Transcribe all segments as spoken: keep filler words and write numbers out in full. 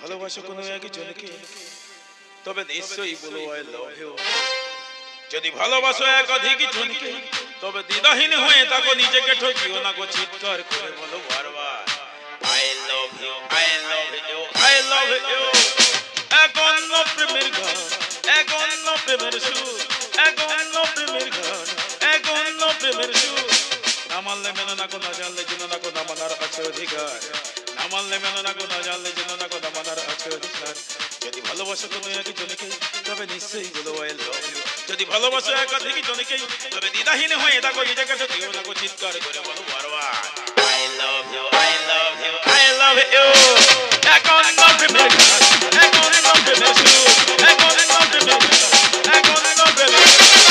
ভালোবাসো কোনো একজনকে তবে নিশ্চয়ই বলো আই লাভ ইউ। যদি ভালোবাসো একাধিক জনকে তবে দ্বিধাহীন হয়ে থাকো, নিজেকে ঠকিও না গো, চিৎকার করে বলো বারবার I love you, I love you, I love you. এক অন্য প্রেমের গান, এক অন্য প্রেমের সুর, এক অন্য প্রেমের গান, এক অন্য প্রেমের সুর। না মানলে মেনো না গো, না জানলে জেনো না গো, না মানার আছে অধিকার। না মানলে মেনো না গো, না জানলে জেনো না গো, না মানার আছে অধিকার। যদি ভালোবাসো কোনো একজনকে তবে নিশ্চয়ই বলো আই লাভ ইউ। যদি ভালোবাসো একাধিক জনকে তবে দ্বিধাহীন হয়ে থাকো, নিজেকে ঠকিও না গো, চিৎকার করে বলো বারবার I love you, I love you, I love you. এক অন্য প্রেমের গান, এক অন্য প্রেমের সুর, এক অন্য প্রেমের গান, এক অন্য প্রেমের।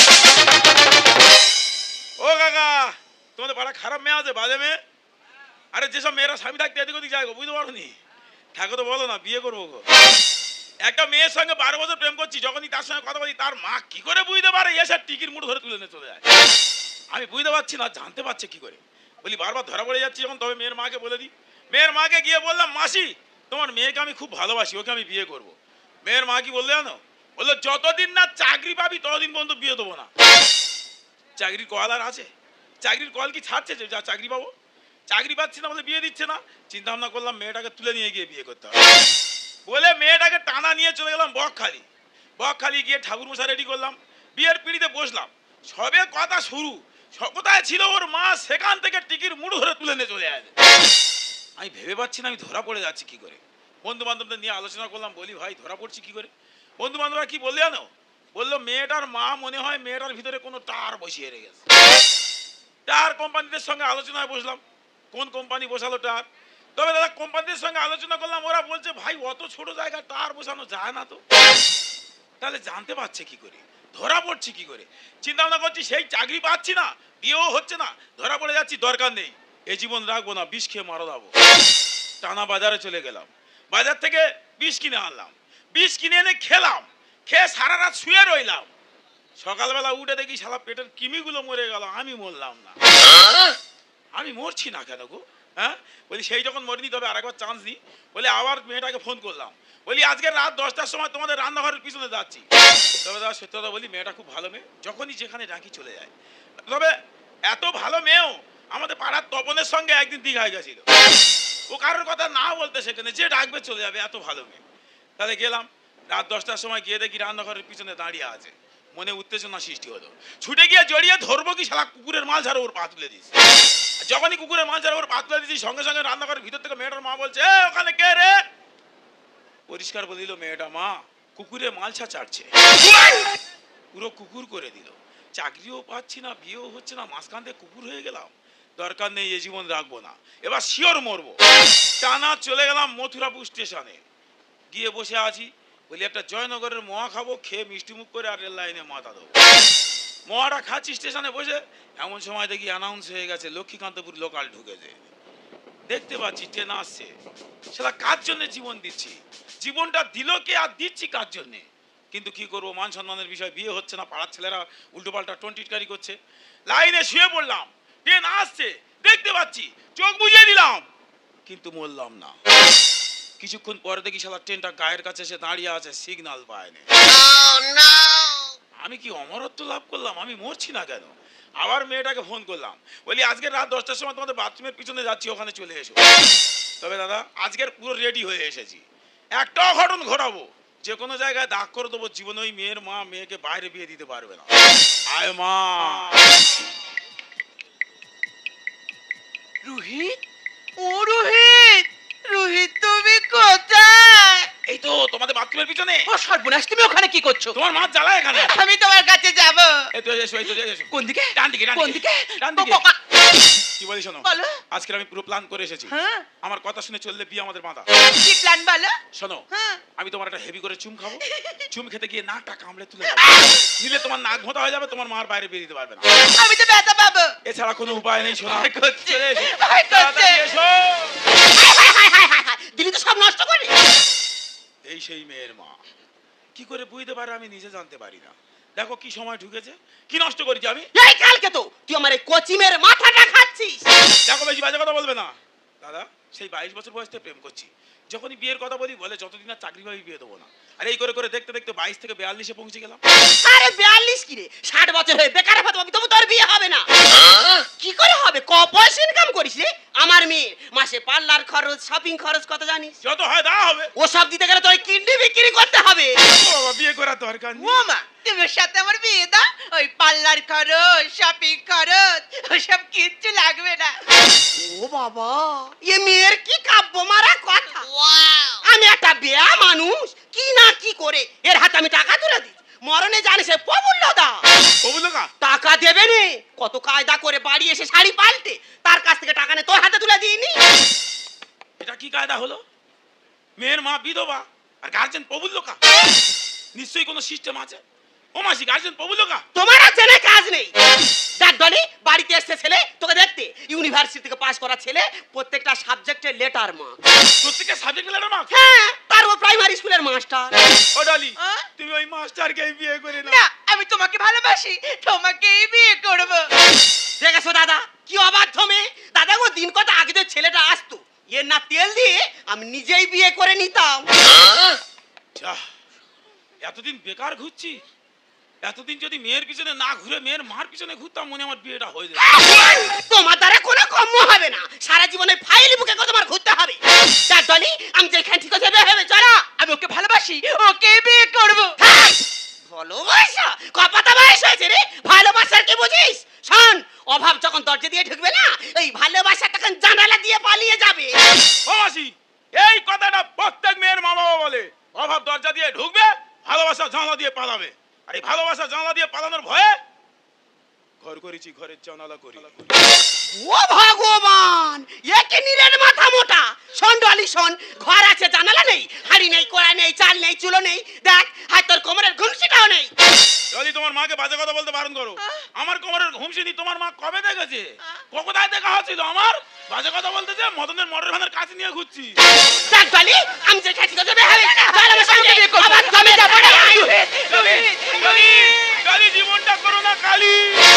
ও কাকা, তোমাদের বড় খারাপ মেয়ে আছে, বাজে মেয়ে। আরে যেসব মেয়েরা স্বামী থাকতে এদিক ওদিক যায় গো, বুঝতে পারো নি? ঠাকুর তো বলো না বিয়ে করবো গো। একটা মেয়ের সঙ্গে বারো বছর প্রেম করছি, যখনই তার সঙ্গে কথা বলি তার মা কি করে বুঝতে পারে এসে টিকির মুড়ো ধরে তুলে নিয়ে চলে যায়। আমি বুঝতে পারছি না, জানতে পারছে কি করে। বলি বারবার ধরা পড়ে যাচ্ছি যখন, তবে মেয়ের মাকে বলে দিই। মেয়ের মাকে গিয়ে বললাম মাসি তোমার মেয়েকে আমি খুব ভালোবাসি, ওকে আমি বিয়ে করব। মেয়ের মা কি বললে জানো? বললো যতদিন না চাকরি পাবি ততদিন পর্যন্ত বিয়ে দেবো না। চাকরির কল আর আছে? চাকরির কল কি ছাড়ছে যে যা চাকরি পাবো? চাকরি পাচ্ছি না বলে বিয়ে দিচ্ছে না। চিন্তা ভাবনা করলাম মেয়েটাকে তুলে নিয়ে গিয়ে বিয়ে করতে হবে বলে মেয়েটাকে টানা নিয়ে চলে গেলাম বকখালি। বকখালি গিয়ে ঠাকুর মশাই রেডি করলাম, বিয়ের পিড়িতে বসলাম। সবে কথা শুরু, কোথায় ছিল ওর মা, সেখান থেকে টিকির মুড়ো ধরে তুলে নিয়ে চলে আসে। আমি ভেবে পাচ্ছি না আমি ধরা পড়ে যাচ্ছি কি করে। বন্ধু বান্ধবদের নিয়ে আলোচনা করলাম, বলি ভাই ধরা পড়ছি কি করে। বন্ধু বান্ধবরা কি বললে জানো? বললো মেয়েটার মা মনে হয় মেয়েটার ভিতরে কোনো টার বসিয়ে রেখেছে। টার কোম্পানিদের সঙ্গে আলোচনায় বসলাম, কোন কোম্পানি বসালো টার। তবে দাদা কোম্পানিদের সঙ্গে আলোচনা করলাম, ওরা বলছে ভাই অত ছোট জায়গায় টার বসানো যায় না। তো তাহলে জানতে পারছে কি করে, ধরা পড়ছি কি করে? চিন্তা ভাবনা করছি, সেই চাকরি পাচ্ছি না, বিয়েও হচ্ছে না, ধরা পড়ে যাচ্ছি। দরকার নেই, এই জীবন রাখবো না, বিষ খেয়ে মারা যাবো। টানা বাজারে চলে গেলাম, বাজার থেকে বিষ কিনে আনলাম, বিষ কিনে এনে খেলাম, খেয়ে সারা রাত শুয়ে রইলাম। সকালবেলা উঠে দেখি শালা পেটের কিমিগুলো মরে গেল, আমি মরলাম না। আমি মরছি না কেন গো? হ্যাঁ বলি সেই যখন মরিনি তবে আর একবার চান্স দিই। বলে আবার মেয়েটাকে ফোন করলাম, বলি আজকে রাত দশটার সময় তোমাদের রান্নাঘরের পিছনে যাচ্ছি। তবে দাদা সত্যি কথা বলি, মেয়েটা খুব ভালো মেয়ে, যখনই যেখানে ডাকি চলে যায়। তবে এত ভালো মেয়েও আমাদের পাড়ার তপনের সঙ্গে একদিন দীঘায় গেছিল। ও কারোর কথা না বলতে সেখানে যে ডাকবে চলে যাবে, এত ভালো মেয়ে। তাহলে গেলাম, রাত দশটার সময় গিয়ে দেখি রান্নাঘরের পিছনে দাঁড়িয়ে আছে। মনে উত্তেজনা সৃষ্টি হলো, ছুটে গিয়ে জড়িয়ে ধরবো কি শালা কুকুরের মাল ছাড়া ওর পা তুলে দিস। যখনই কুকুরের মাল ছাড়া ওর পা তুলে দিয়েছি, সঙ্গে সঙ্গে রান্নাঘরের ভিতর থেকে মেয়েটার মা বলছে এ ওখানে কে রে? পরিষ্কার বলে দিল মেয়েটা, মা কুকুরে মালছা চাটছে। পুরো কুকুর করে দিল। চাকরিও পাচ্ছি না, বিয়েও হচ্ছে না, মাঝখান থেকে কুকুর হয়ে গেলাম। দরকার নেই, এ জীবন রাখবো না, এবার শিওর মরবো। টানা চলে গেলাম মথুরাপুর স্টেশনে, গিয়ে বসে আছি। বলি একটা জয়নগরের মোয়া খাবো, খেয়ে মিষ্টি মুখ করে আর রেল লাইনে মাথা দেবো। মোয়াটা খাচ্ছি স্টেশনে বসে, এমন সময় দেখি অ্যানাউন্স হয়ে গেছে লক্ষ্মীকান্তপুর লোকাল ঢুকেছে। দেখতে পাচ্ছি ট্রেন আসছে। সেটা কার জন্য জীবন দিচ্ছি? জীবনটা দিল কে আর দিচ্ছি কার জন্যে? কিন্তু কি করবো, মান সম্মানের বিষয়, বিয়ে হচ্ছে না, পাড়ার ছেলেরা উল্টো পাল্টা টোনটিটকারি করছে। লাইনে শুয়ে পড়লাম, ট্রেন আসছে দেখতে পাচ্ছি, চোখ বুঝিয়ে দিলাম, কিন্তু মরলাম না। কিছুক্ষণ পরে দেখি শালা ট্রেনটা গায়ের কাছে এসে দাঁড়িয়ে আছে, সিগন্যাল পায়নি। আমি কি অমরত্ব লাভ করলাম? আমি মরছি না কেন? আবার মেয়েটাকে ফোন করলাম, বলি আজকের রাত দশটার সময় তোমাদের বাথরুমের পিছনে যাচ্ছি, ওখানে চলে এসো। তবে দাদা আজকের পুরো রেডি হয়ে এসেছি, একটা অঘটন ঘটাবো, যে কোনো জায়গায় দাগ করে দেবো। জীবনে ওই মেয়ের মা মেয়েকে বাইরে বিয়ে দিতে পারবে না। আয় মা। রোহিত, ও রোহিত, রোহিত তুমি কোথায়? এই তো তোমাদের বাথরুমের পিছনে। ও সর্বনাশ, তুমি ওখানে কি করছো? তোমার মা জ্বালা এখানে। আমি তোমার কাছে যাব। এই তো এসো, এই তো এসো। কোন দিকে? ডান দিকে, কোন দিকে? ডান দিকে। কি বলি শোনো, আজকে আমি পুরো প্ল্যান করে এসেছি। হ্যাঁ, আমার কথা শুনে চললে বিয়ে আমাদের বাঁধা। কি প্ল্যান বলো? শোনো, হ্যাঁ, আমি তোমার একটা হেভি করে চুম খাবো, চুম খেতে গিয়ে নাকটা কামড়ে তুলে নিলে তোমার নাক ভোঁতা হয়ে যাবে, তোমার মার বাইরে বেরিয়ে দিতে পারবে না। আমি তো ব্যথা পাবো। এছাড়া কোনো উপায় নেই। শোনা করছে, এসো। দিলি তো সব নষ্ট করে। এই সেই মেয়ের মা, কি করে বুঝতে পারে আমি নিজে জানতে পারি না। দেখো কি সময় ঢুকেছে, কি নষ্ট করেছি আমি। এই কালকে তো তুই আমার এই কোচিমের মাথাটা খাচ্ছিস। দেখো বেশি বাজে কথা বলবে না। দাদা সেই বাইশ বছর বয়সে প্রেম করছি। যখনই বিয়ের কথা বলি বলে যতদিন আর চাকরি পাবি বিয়ে দেবো না। আর এই করে করে দেখতে দেখতে বাইশ থেকে বিয়াল্লিশে পৌঁছে গেলাম। আরে বিয়াল্লিশ কি রে, ষাট বছর হয়ে বেকার হতে হবে, তবু তোর বিয়ে হবে না। কি করে হবে? ক পয়সা ইনকাম করিস রে? আমার মেয়ে মাসে পার্লার খরচ, শপিং খরচ কত জানিস? যত হয় দেওয়া হবে। ও সব দিতে গেলে তোর কিডনি বিক্রি করতে হবে। বাবা বিয়ে করার দরকার নেই। ও মা, তোমার সাথে আমার বিয়ে দাও, ওই পার্লার খরচ, শপিং খরচ ওসব কিচ্ছু লাগবে না। ও বাবা, এ মেয়ের কি কাব্য মারা কথা। আমি একটা বেয়া মানুষ, কি না কি করে এর হাতে আমি টাকা তুলে দিই। মরণে জানিস প্রবুল্ল দা প্রবুল্লকা টাকা দেবে নে, কত কায়দা করে বাড়ি এসে শাড়ি পাল্টে তার কাছ থেকে টাকা নে তোর হাতে তুলে দিইনি। এটা কি কায়দা হলো? মেয়ের মা বিধবা আর গার্জেন প্রবুল্লকা, নিশ্চয়ই কোনো সিস্টেম আছে। ও মাসি, গার্জেন প্রবুল্লকা তোমার আছে না কাজ নেই। দেখ ডলি, বাড়িতে এসছে ছেলে তোকে দেখতে, ইউনিভার্সিটি থেকে পাস করা ছেলে, প্রত্যেকটা সাবজেক্টে লেটার মার্ক। প্রত্যেকটা সাবজেক্টে লেটার মার্ক? হ্যাঁ, তার ও প্রাইমারি স্কুলের মাস্টার। ও ডলি, তুমি ওই মাস্টারকে বিয়ে করে নাও। না, আমি তোমাকে ভালোবাসি, তোমাকেই বিয়ে করব। দেখেছো দাদা, কি অবাধ্য মেয়ে। দাদা গো, দিন কত আগে তো ছেলেটা আসতো, এর না তেল দিয়ে আমি নিজেই বিয়ে করে নিতাম। যা, এতদিন বেকার ঘুরছি, এতদিন যদি মেয়ের পিছনে না ঘুরে মেয়ের মার পিছনে ঘুরতাম, মনে আমার বিয়েটা হয়ে যাবে। তোমার দ্বারা কোনো কম হবে না, সারা জীবনে ফাইল বুকে তোমার ঘুরতে হবে। দেখ ডলি, আমি যেখানে ঠিক আছে ভেবে চলো, আমি ওকে ভালোবাসি, ওকে বিয়ে করব। ভালোবাসা কপাতা বয়স হয়েছে রে, ভালোবাসার কি বুঝিস? শোন, অভাব যখন দরজা দিয়ে ঢুকবে না, এই ভালোবাসা তখন জানালা দিয়ে পালিয়ে যাবে। ও মাসি, এই কথাটা প্রত্যেক মেয়ের মা বাবা বলে, অভাব দরজা দিয়ে ঢুকবে, ভালোবাসা জানলা দিয়ে পালাবে। আর এই ভালোবাসা জানলা দিয়ে পালানোর ভয়ে ঘর করেছি, ঘরের জানালা করি। ও ভগবান, একে নিরের মাথা মোটা। শোন ডলি শোন, ঘর আছে জানালা নেই, হাড়ি নেই, কড়া নেই, চাল নেই, চুলো নেই, দেখ হাত তোর কোমরের ঘুমসিটাও নেই। যদি তোমার মাকে বাজে কথা বলতে বারণ করো। আমার কোমরের ঘুমসিনি তোমার মা কবে দেখেছে? কোথায় দেখা হচ্ছিল আমার? বাজে কথা বলতেছে, মদনের মোটর ভ্যানের কাছে নিয়ে ঘুরছি। দেখ ডলি, আমি যে খাচ্ছি কথা বেহাবে, চল আমার সঙ্গে আবার তুমি যাব না। কালী, কালী জীবনটা করো না কালী।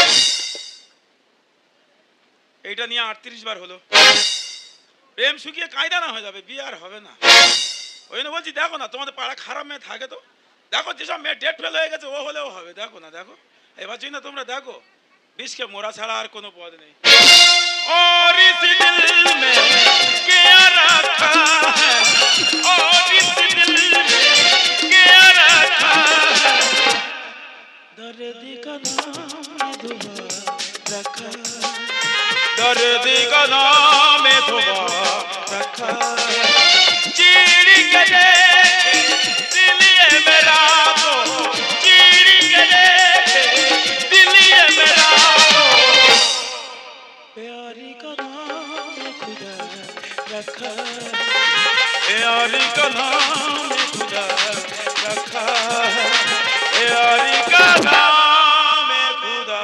এইটা নিয়ে আটত্রিশ বার হলো, প্রেম শুকিয়ে কায়দা না হয়ে যাবে, বিয়ে আর হবে না। ওই জন্য বলছি, দেখো না তোমাদের পাড়া খারাপ মেয়ে থাকে তো, দেখো যেসব মেয়ে ডেট ফেল হয়ে গেছে ও হলেও হবে। দেখো না, দেখো এবার যদি না তোমরা দেখো, বিষকে মোরা ছাড়া আর কোনো পথ নেই। और इस दिल में क्या रखा है, और इस दिल में क्या रखा है, दर्द का नाम दुआ रखा, दर्द का नाम दुआ रखा, चीड़ गए दिल ये मेरा तो, चीड़ गए दिल ये मेरा तो, प्यारी का नाम खुदा रखा, प्यारी का नाम खुदा रखा, प्यारी का नाम खुदा।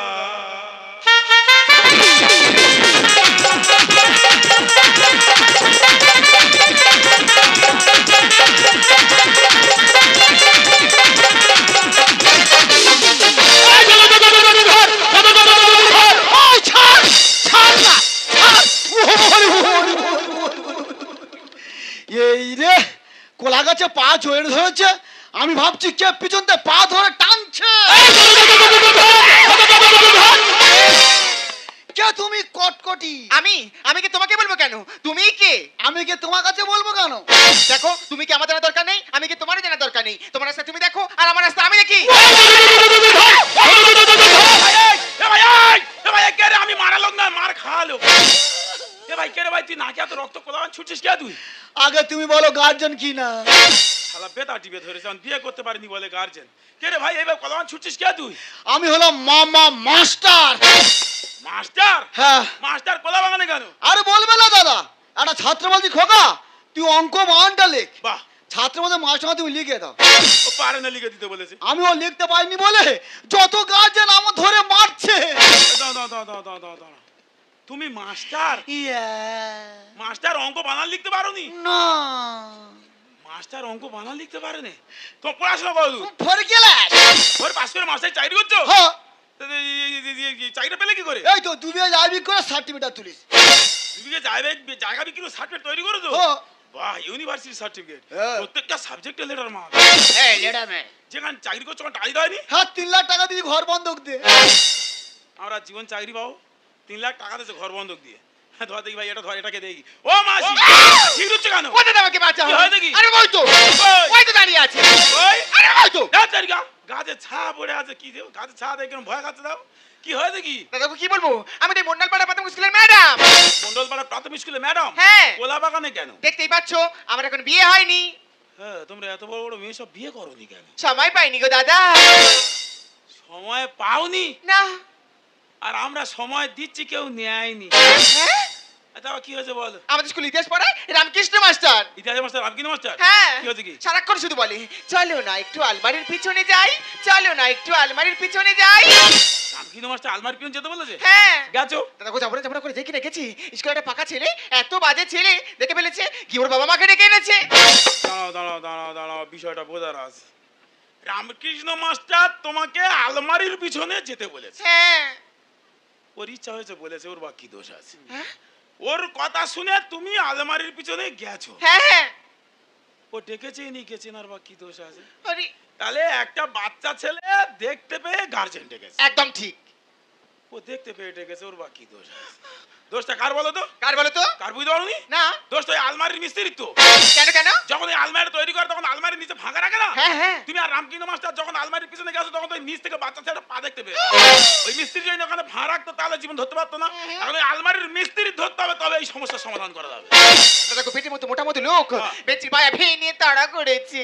এই রে, কোলা গাছে পা জড়িয়ে ধরেছে, আমি ভাবছি কে পিছন থেকে পা ধরে টানছে। কে তুমি কটকটি? আমি আমি কি তোমাকে বলবো কেন? তুমি কে? আমি কি তোমার কাছে বলবো কেন? দেখো, তুমি কি আমার জানা দরকার নেই, আমি কি তোমার জানা দরকার নেই। তোমার রাস্তা তুমি দেখো, আর আমার রাস্তা আমি দেখি। আমি মারা লোক না, মার খাওয়া লোক। এ ভাই কে রে ভাই, তুই নাকি এত রক্ত কোলাবান ছুটছিস কে তুই? আগে তুমি বলো গার্জেন কি না? শালা বেটা টিপে ধরেছে, আমি বিয়ে করতে পারিনি বলে গার্জেন। কে রে ভাই এইভাবে কোলাবান ছুটছিস কে তুই? আমি হলাম মামা মাস্টার। মাস্টার? হ্যাঁ। মাস্টার কোলা বাগানে কেন? আরে বলবে না দাদা, একটা ছাত্র বলছি খোকা তুই অঙ্ক বানানটা লেখ। বাহ, ছাত্র বলতে মাস্টার তুমি লিখে দাও। ও পারে না লিখে দিতে বলেছে। আমি ও লিখতে পারিনি বলে যত গার্জেন আমার ধরে মারছে। দাও দাও দাও দাও দাও দাও দাও। তুমি মাস্টার? ইয়া মাস্টার অঙ্ক বানান লিখতে পারোনি? না, মাস্টার অঙ্ক বানান লিখতে পারে না? তো পড়াশোনা করো তুই? ফর গেলে ওর পাস করে মাস্টার চাকরি করছো? হ্যাঁ। চাকরিটা পেলে কি করে? এই তো দুবিয়া যাবি করে সার্টিফিকেট তুলিস। তুমি যাইবে জায়গা বিক্রি সার্টিফিকেট তৈরি করেছো? ও বাহ, ইউনিভার্সিটি সার্টিফিকেট, হ্যাঁ। প্রত্যেকটা সাবজেক্টে লেটার মার্ক। এই লেডার ম্যান, যেখানে চাকরি করছো ওখানে টাই দেয়নি? হ্যাঁ তিন লাখ টাকা দিয়ে ঘর বন্ধক দে। আমরা জীবন চাকরি পাবো, তিন লাখ টাকা দিয়েছে ঘর বন্ধক দিয়ে। হ্যাঁ ধর দেখি ভাই, এটা ধর, এটাকে দেখি। ও মাসি, ঠিক হচ্ছে কেন? কোথায় আমাকে বাঁচাও? কি হয় দেখি? আরে ওই তো, ওই। ওই তো দাঁড়িয়ে আছে। ওই আরে ওই তো। দাও চারি গা, গাছে ছা পড়ে আছে, কি দেব গাছে ছা দেখে কেমন ভয় খাচ্ছে। দাও কি হয় দেখি? দাদা কি বলবো, আমি তো মন্ডলপাড়া প্রাথমিক স্কুলের ম্যাডাম। মন্ডলপাড়া প্রাথমিক স্কুলে ম্যাডাম? হ্যাঁ। কোলা বাগানে কেন? দেখতেই পাচ্ছো আমার এখন বিয়ে হয়নি। হ্যাঁ, তোমরা এত বড় বড় মেয়ে সব বিয়ে করোনি কেন? সময় পাইনি গো দাদা। সময় পাওনি? না। আর আমরা সময় দিচ্ছি, কেউ নেয়নি। হ্যাঁ? তাও কি হয়েছে বল? আমাদের স্কুল ইতিহাস পড়ায় রামকৃষ্ণ মাস্টার। ইতিহাস মাস্টার রামকৃষ্ণ মাস্টার? হ্যাঁ। কি হয়েছে কি? সারাক্ষণ শুধু বলে চলো না একটু আলমারির পিছনে যাই, চলো না একটু আলমারির পিছনে যাই। রামকৃষ্ণ মাস্টার আলমারি পিছনে যেতে বলেছে? হ্যাঁ। গেছো? দাদা গো যাবো না যাবো না করে দেখি না গেছি। স্কুলে একটা পাকা ছেলে, এত বাজে ছেলে দেখে ফেলেছে, কি ওর বাবা মাকে ডেকে এনেছে। দাঁড়াও দাঁড়াও দাঁড়াও দাঁড়াও, বিষয়টা বোঝার আছে। রামকৃষ্ণ মাস্টার তোমাকে আলমারির পিছনে যেতে বলেছে? হ্যাঁ। ওর ইচ্ছা হয়েছে বলেছে, ওর বা কি দোষ আছে? হ্যাঁ? ওর কথা শুনে তুমি আলমারির পিছনে গেছো? হ্যাঁ হ্যাঁ। ও ডেকেছে নি গেছে, আর বা কি দোষ আছে? আরে তাহলে একটা বাচ্চা ছেলে দেখতে পেয়ে গার্জেন ডেকেছে। একদম ঠিক। ও দেখতে পেয়ে ডেকেছে, ওর বা কি দোষ আছে? দোষটা কার বলো তো? কার বলো তো? কার বুঝতে পারোনি? না। দোষটা ওই আলমারির মিস্ত্রির তো। কেন কেন? যখন এই আলমারি তৈরি করে তখন আলমারির নিচে ফাঁকা রাখে না? হ্যাঁ হ্যাঁ। তুমি আর রামকৃষ্ণ মাস্টার যখন আলমারির পিছনে গেছো তখন তো ওই নিচ থেকে বাচ্চা ছেলেটা পা দেখতে পেয়ে, ওই মিস্ত্রি যদি ওখানে ফাঁ রাখতো তাহলে জীবন ধরতে পারতো না। এখন ওই আলমারির মিস্ত্রি ধরতে হবে, তবে এই সমস্যার সমাধান করা যাবে। দাদা গো পেটের মতো মোটা মতো লোক হ্যাঁ। বেঞ্চির পায়া ভেঙে নিয়ে তাড়া করেছে।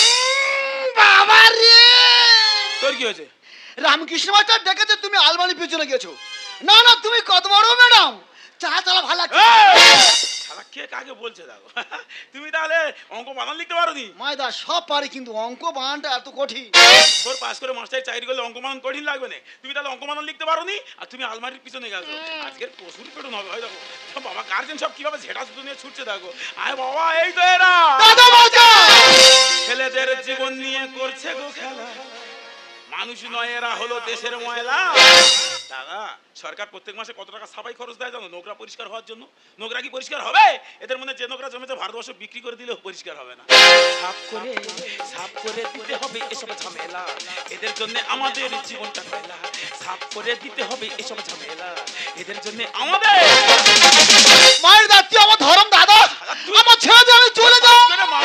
বাবা রে! তোর কি হয়েছে? রামকৃষ্ণ মাস্টার ডেকেছে, তুমি আলমারির পিছনে গেছো। না না তুমি কত বড় ম্যাডাম, চা চালা ভালো লাগছে। শালা কে কাকে বলছে দেখো। তুমি তাহলে অঙ্ক বানান লিখতে পারোনি? মায়দা সব পারি কিন্তু অঙ্ক বানানটা এত কঠিন। তোর পাস করে মাস্টার চাকরি করলে অঙ্ক বানান কঠিন লাগবে না? তুমি তাহলে অঙ্ক বানান লিখতে পারোনি, আর তুমি আলমারির পিছনে গেছো। আজকের প্রচুর পেটন হবে। হয় দেখো সব বাবা গার্জেন সব কিভাবে ঝেঁটা শুধু নিয়ে ছুটছে দেখো। আয় বাবা, এই তো এরা দাদা বাঁচা! ছেলেদের জীবন নিয়ে করছে গো খেলা। মানুষ নয়, এরা হলো দেশের ময়লা। দাদা, সরকার প্রত্যেক মাসে কত টাকা সাফাই খরচ দেয় জানো? নোংরা পরিষ্কার হওয়ার জন্য। নোংরা কি পরিষ্কার হবে? এদের মধ্যে যে নোংরা জমেছে ভারতবর্ষ বিক্রি করে দিলেও পরিষ্কার হবে না। সাফ করে সাফ করে দিতে হবে এসব ঝামেলা, এদের জন্য আমাদের জীবনটা মেলা। সাফ করে দিতে হবে এসব ঝামেলা, এদের জন্য আমাদের। মায়ের দাঁতি আমার ধরম দাদা, আমার ছেড়ে দিয়ে আমি চলে যাও।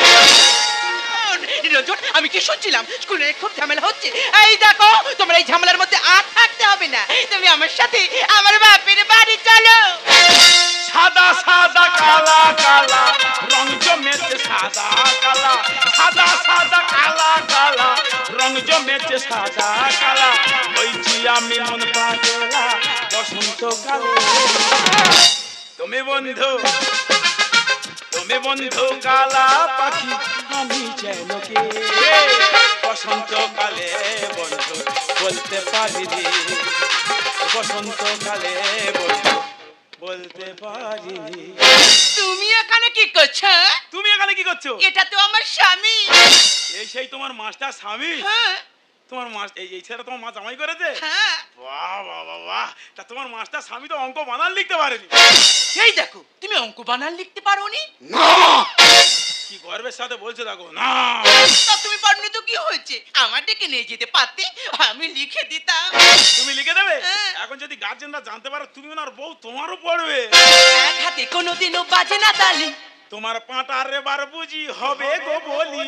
রঞ্জন, আমি কি শুনছিলাম স্কুলে খুব ঝামেলা হচ্ছে? এই দেখো, তোমরা এই ঝামেলার মধ্যে আর থাকতে হবে না, তুমি আমার সাথে আমার বাপের বাড়ি চলো। সাদা সাদা কালা কালা রং জমেছে, সাদা কালা সাদা সাদা কালা কালা রং জমেছে, সাদা কালা হইছি আমি মন পাগলা বসন্তকালে। তুমি বন্ধু তুমি বন্ধু কালা পাখি, আমি যেন কে বসন্তকালে বন্ধু বলতে পারিনি, বসন্তকালে বন্ধু বলতে পারিনি। তুমি এখানে কি করছো? তুমি এখানে কি করছো? এটা তো আমার স্বামী। এই সেই তোমার মাস্টার স্বামী? হ্যাঁ তোমার মাস্টার এই এই ছেলেটা তোমার মা জামাই করেছে? হ্যাঁ। বাহ বাহ বাহ বাহ! তা তোমার মাস্টার স্বামী তো অঙ্ক বানান লিখতে পারেনি। এই দেখো, তুমি অঙ্ক বানান লিখতে পারোনি? না কি গর্বের সাথে বলছে দেখো। না তা তুমি পারোনি তো কি হয়েছে? আমার ডেকে নিয়ে যেতে পারতে, আমি লিখে দিতাম। তুমি লিখে দেবে? হ্যাঁ। এখন যদি গার্জেনরা জানতে পারো তুমি ওনার বউ, তোমারও পড়বে। এক হাতে কোনোদিনও বাজে না তালি, তোমার পাঁটার এবার বুঝি হবে গো বলি।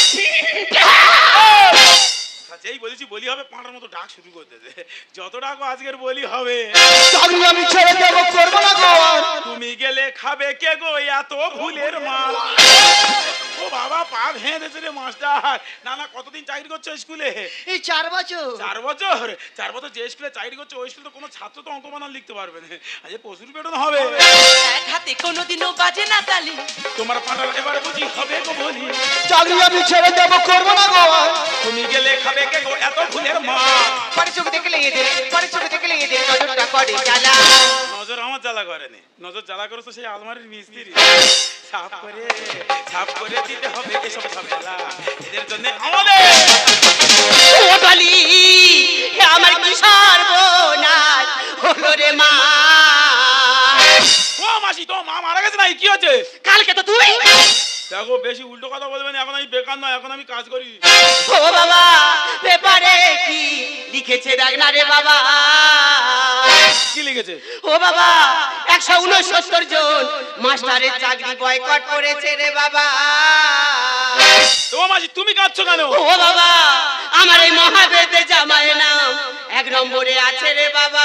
যেই বলেছি বলি হবে, পাঁটার মতো ডাক শুরু করতে দে। যত ডাকো আজকের বলি হবে। চাকরি আমি ছেড়ে দেব, করবো না গো আর। তুমি গেলে খাবে কে গো এত ভুলের মাল? ও বাবা, পা ভেঙে দিয়েছে রে মাস্টার। না না, কতদিন চাকরি করছো স্কুলে? এই চার বছর। চার বছর? চার বছর যে স্কুলে চাকরি করছো ওই স্কুলে তো কোনো ছাত্র তো অঙ্ক বানান লিখতে পারবে না। আজ প্রচুর বেতন হবে। এক হাতে কোনোদিনও বাজে না তালি, তোমার পাঁটার এবার বুঝি হবে গো বলি। চাকরি আমি ছেড়ে দেব, করবো না গো আর। তুমি গেলে খাবে কে গো এত ভুলের মা? পরে চোখ দেখলে এদের, পরে চোখ দেখলে এদের নজরটা করে জ্বালা। নজর আমার জ্বালা করেনি, নজর জ্বালা করেছো সেই আলমারির মিস্ত্রি। সাফ করে সাফ করে দিতে হবে এসব ঝামেলা, এদের জন্য আমাদের। ও বালি, আমার কি সর্বনাশ হলো রে মা। ও মা মাসি তোমার মা মারা গেছে নাই কি হচ্ছে কালকে তো তুই দেখো বেশি উল্টো কথা বলবেন এখন আমি বেকার নয় এখন আমি কাজ করি ও বাবা পেপারে কি লিখেছে দেখ না রে বাবা কি লিখেছে ও বাবা একশো উনসত্তর জন মাস্টারের চাকরি বয়কট করেছে রে বাবা তোমার মাসি তুমি কাঁদছো কেন ও বাবা আমার এই মহাবেদে জামাই নাম এক নম্বরে আছে রে বাবা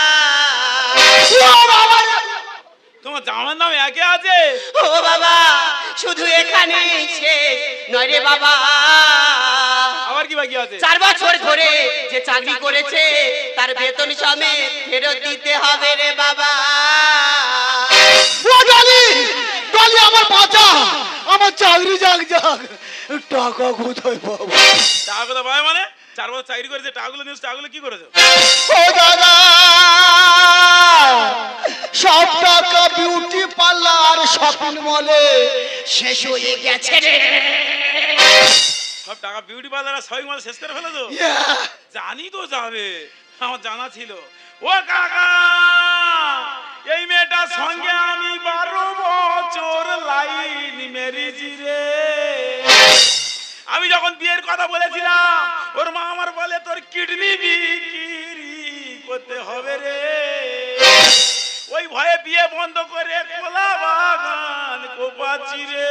তোমার জামার নাম একে আছে ও বাবা শুধু এখানে শেষ নয় রে বাবা আবার কি বাকি আছে চার বছর ধরে যে চাকরি করেছে তার বেতন সমেত ফেরত দিতে হবে রে বাবা ও ডলি ডলি আমার বাঁচা আমার চাকরি যাক যাক টাকা কোথায় পাবো টাকা কথা পায় মানে চার বছর চাকরি করেছে টাকাগুলো নিউজ টাকাগুলো কি করেছো ও দাদা সব টাকা বিউটি পার্লার শপিং মলে শেষ হয়ে গেছে রে সব টাকা বিউটি পার্লার শপিং মল শেষ করে ফেলেছো জানি তো যাবে আমার জানা ছিল ও কাকা এই মেয়েটার সঙ্গে আমি বারো বছর লাইন মেরেছি রে আমি যখন বিয়ের কথা বলেছিলাম ওর মা আমার বলে তোর কিডনি বিক্রি করতে হবে রে ওই ভয়ে বিয়ে বন্ধ করে কোলা বাগান কোপাচ্ছি রে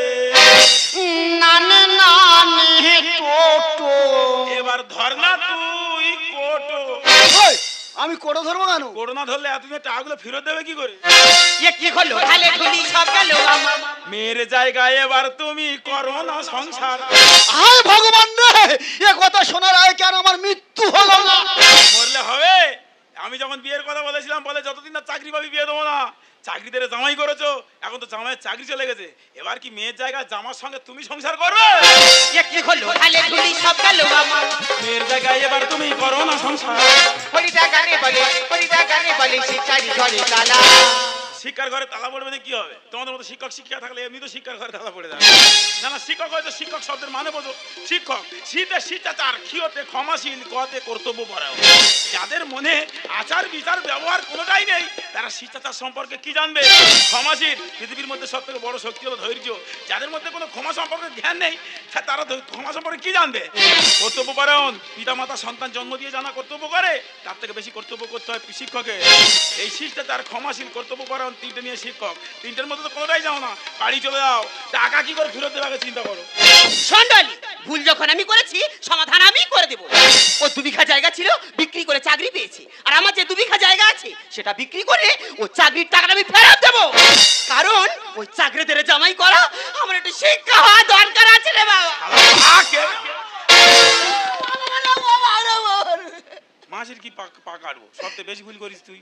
নানে নানে টোটো এবার ধর না তুই কোটো ওই আমি কোটো ধরবো কেন করোনা ধরলে এতদিন টাকাগুলো ফেরত দেবে কি করে এ কি হলো ঢালে ঢুলি সব গেল আমার মেয়ের জায়গায় এবার তুমি করো না সংসার হায় ভগবান রে এ কথা শোনার আগে কেন আমার মৃত্যু হলো না মরলে হবে আমি যখন বিয়ের কথা বলেছিলাম বলে যতদিন না চাকরি পাবি বিয়ে দেবো না চাকরি দিয়ে জামাই করেছো এখন তো জামাইয়ের চাকরি চলে গেছে এবার কি মেয়ের জায়গায় জামার সঙ্গে তুমি সংসার করবে এ কি হলো ঢালে ঢুলি সব গেল আমার মেয়ের জায়গায় এবার তুমি করো না সংসার হরিদা গানে বলে হরিদা গানে বলে শিকারি ঘরে তালা শিক্ষার ঘরে তালা পড়বে না কি হবে তোমাদের মতো শিক্ষক শিক্ষা থাকলে এমনি তো শিক্ষার ঘরে তালা পড়ে যাবে না না শিক্ষক হয়তো শিক্ষক শব্দের মানে বোঝো শিক্ষক শীতে শিষ্টাচার ক্ষীয়তে ক্ষমাশীল কতে কর্তব্য পরায়ণ যাদের মনে আচার বিচার ব্যবহার কোনোটাই নেই তারা শিষ্টাচার সম্পর্কে কি জানবে ক্ষমাশীল পৃথিবীর মধ্যে সব থেকে বড় শক্তি হলো ধৈর্য যাদের মধ্যে কোনো ক্ষমা সম্পর্কে জ্ঞান নেই তারা ক্ষমা সম্পর্কে কি জানবে কর্তব্য পরায়ণ পিতা মাতা সন্তান জন্ম দিয়ে জানা কর্তব্য করে তার থেকে বেশি কর্তব্য করতে হয় শিক্ষকের এই শিষ্টাচার ক্ষমাশীল কর্তব্য পরায়ণ তিনটে নিয়ে শিক্ষক তিনটের মধ্যে তো কোনোটাই যাও না বাড়ি চলে যাও টাকা কি করে ফেরত দেবে আগে চিন্তা করো সন্ডালি ভুল যখন আমি করেছি সমাধান আমি করে দেব ও দু বিঘা জায়গা ছিল বিক্রি করে চাকরি পেয়েছি আর আমার যে দু বিঘা জায়গা আছে সেটা বিক্রি করে ও চাকরির টাকাটা আমি ফেরত দেব কারণ ওই চাকরিদের জামাই করা আমার একটু শিক্ষা হওয়া দরকার আছে রে বাবা মাসের কি পা কাটবো সবচেয়ে বেশি ভুল করিস তুই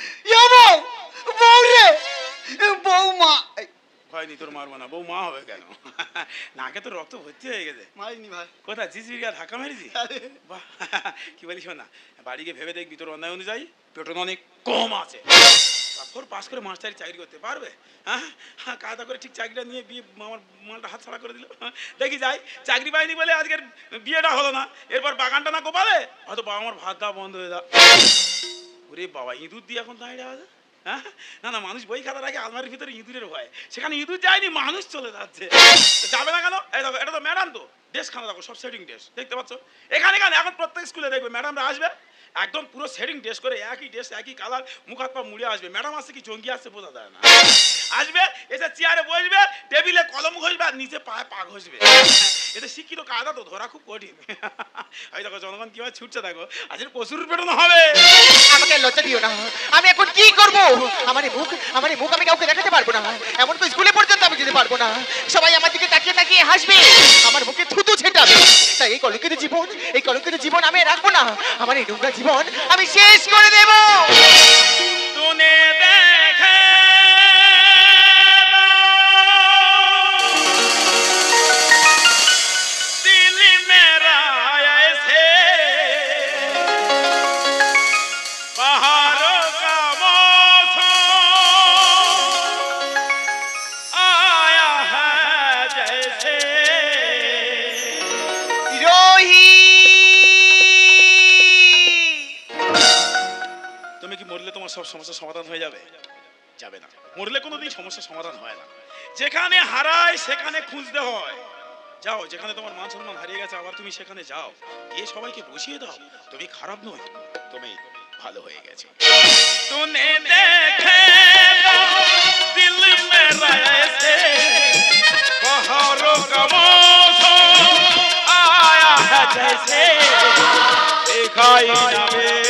বউ রে বৌমা হয়নি তোর মারবো না বউ মা হবে কেন নাকে তো রক্ত ভর্তি হয়ে গেছে মারিনি ভাই কোথায় জিসির গা ধাক্কা মেরেছি বাহ কি বলিস না বাড়ি গিয়ে ভেবে দেখবি তোর অন্যায় অনুযায়ী বেতন অনেক কম আছে ফোর পাস করে মাস্টারি চাকরি করতে পারবে হ্যাঁ হ্যাঁ কায়দা করে ঠিক চাকরিটা নিয়ে বিয়ে আমার মালটা হাত ছাড়া করে দিল দেখি যাই চাকরি পাইনি বলে আজকের বিয়েটা হলো না এরপর বাগানটা না কোপালে হয়তো বাবা আমার ভাত দেওয়া বন্ধ হয়ে যাও ওরে বাবা ইঁদুর দিয়ে এখন দাঁড়িয়ে আছে হ্যাঁ না না মানুষ বই খাতা রাখে আলমারির ভিতরে ইঁদুরের ভয় সেখানে ইঁদুর যায়নি মানুষ চলে যাচ্ছে যাবে না কেন এই দেখো এটা তো ম্যাডাম তো ড্রেস খানা দেখো সব সেটিং ড্রেস দেখতে পাচ্ছ এখানে কেন এখন প্রত্যেক স্কুলে দেখবে ম্যাডামরা আসবে একদম পুরো সেটিং ড্রেস করে একই ড্রেস একই কালার মুখ হাত পা মুড়ে আসবে ম্যাডাম আসছে কি জঙ্গি আসছে বোঝা যায় না আসবে এসে চেয়ারে বসবে টেবিলে কলম ঘষবে আর নিচে পায়ে পা ঘষবে এতে শিক্ষিত কায়দা তো ধরা খুব কঠিন এই দেখো জনগণ কিভাবে ছুটছে দেখো আজকের প্রচুর বেরোনো হবে আমাকে লজ্জা দিও না আমি এখন কি করব আমার এই মুখ আমার এই মুখ আমি কাউকে দেখাতে পারবো না এমন তো স্কুলে পর্যন্ত আমি যেতে পারবো না সবাই আমার দিকে তাকিয়ে তাকিয়ে হাসবে আমার মুখে থুতু ছেটাবে তাই এই কলঙ্কিত জীবন এই কলঙ্কিত জীবন আমি রাখবো না আমার এই নোংরা জীবন আমি শেষ করে দেব তুনে দেখে সব সমস্যার সমাধান হয়ে যাবে যাবে না। মরলে কোনোদিন সমস্যার সমাধান হয় না। যেখানে হারায় সেখানে খুঁজতে হয়। যাও, যেখানে তোমার মান সম্মান হারিয়ে গেছে আবার তুমি সেখানে যাও, গিয়ে সবাইকে বুঝিয়ে দাও তুমি খারাপ নয়, তুমি ভালো হয়ে গেছো। তুনে দেখে দিল মেরা ऐसे बहारों का मौसम आया है जैसे दिखाई ना